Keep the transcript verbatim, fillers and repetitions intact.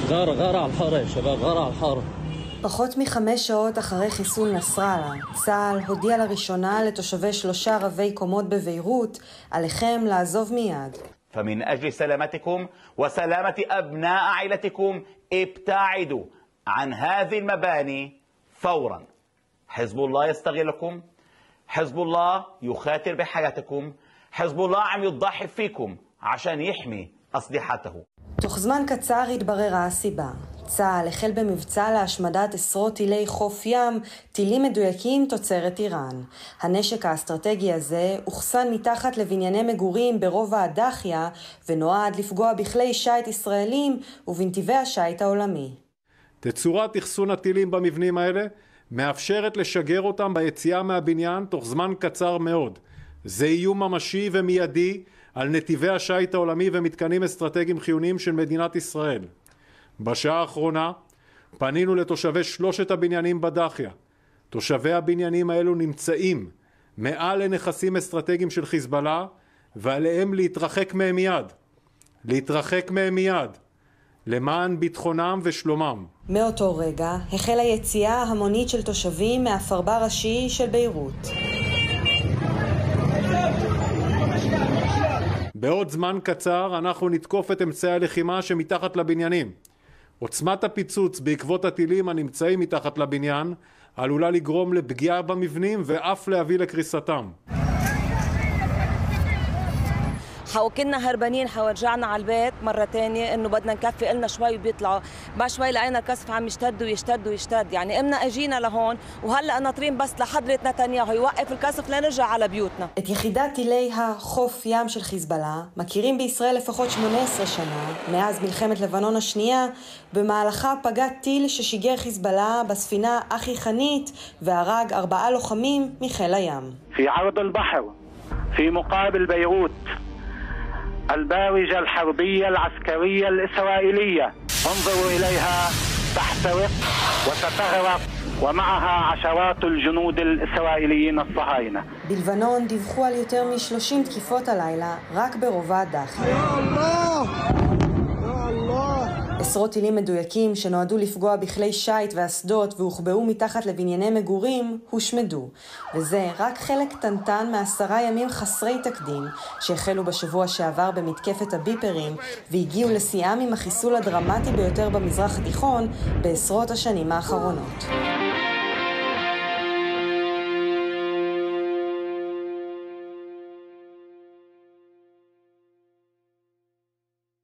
غارة غارة على الحارة يا شباب, غارة על الحارة. פחות מחמש שעות אחרי חיסול נסראללה, צה"ל הודיע לראשונה לתושבי שלושה רבי קומות בביירות, עליכם לעזוב מיד. فمن أجل سلامتكم وسلامة أبناء عائلتكم ابتعدوا عن هذه المباني فورا. حزب الله يستغلكم, حزب الله يخاطر بحياتكم, حزب الله عم يضحي فيكم عشان يحمي أسلحته. תוך זמן קצר התבררה הסיבה. צה"ל החל במבצע להשמדת עשרות טילי חוף ים, טילים מדויקים תוצרת איראן. הנשק האסטרטגי הזה הוחסן מתחת לבנייני מגורים ברובע הדחיה, ונועד לפגוע בכלי שייט ישראלים ובנתיבי השייט העולמי. תצורת אחסון הטילים במבנים האלה מאפשרת לשגר אותם ביציאה מהבניין תוך זמן קצר מאוד. זה איום ממשי ומיידי על נתיבי השייט העולמי ומתקנים אסטרטגיים חיוניים של מדינת ישראל. בשעה האחרונה פנינו לתושבי שלושת הבניינים בדחיה. תושבי הבניינים האלו נמצאים מעל לנכסים אסטרטגיים של חיזבאללה, ועליהם להתרחק מהם מיד. להתרחק מהם מיד. למען ביטחונם ושלומם. מאותו רגע החלה יציאה המונית של תושבים מהפרבר ראשי של ביירות. בעוד זמן קצר אנחנו נתקוף את אמצעי הלחימה שמתחת לבניינים. עוצמת הפיצוץ בעקבות הטילים הנמצאים מתחת לבניין עלולה לגרום לפגיעה במבנים ואף להביא לקריסתם. كنا هربانين حورجعنا على البيت مرة تانية إنه بدنا نكفي قلنا شوي وبيطلعوا ما شوي لقينا الكسف عم يشتد ويشتد ويشتد يعني إمنا أجينا لهون وهلأ ناطرين بس لحضرة نتنياهو يوقف الكسف لنرجع على بيوتنا. את יחידת טילי החוף ים של חיזבאללה מכירים בישראל לפחות שמונה עשרה שנה, מאז מלחמת לבנון השנייה, במהלכה פגע טיל ששיגר חיזבאללה בספינה אחי חנית והרג ארבעה לוחמים מחיל הים. في عرض البحر في مقابل بيروت البارجة الحربية العسكرية الإسرائيلية انظروا إليها تحترق وستغرق ومعها عشرات الجنود الإسرائيليين الصهاينة. בלבנון דיווחו על יותר מ-שלושים תקיפות הלילה רק ברובע הדחיה. יא אללה! יא אללה! עשרות טילים מדויקים שנועדו לפגוע בכלי שייט ואסדות והוחבאו מתחת לבנייני מגורים הושמדו. וזה רק חלק קטנטן מעשרה ימים חסרי תקדים שהחלו בשבוע שעבר במתקפת הביפרים והגיעו לשיאם עם החיסול הדרמטי ביותר במזרח התיכון בעשרות השנים האחרונות.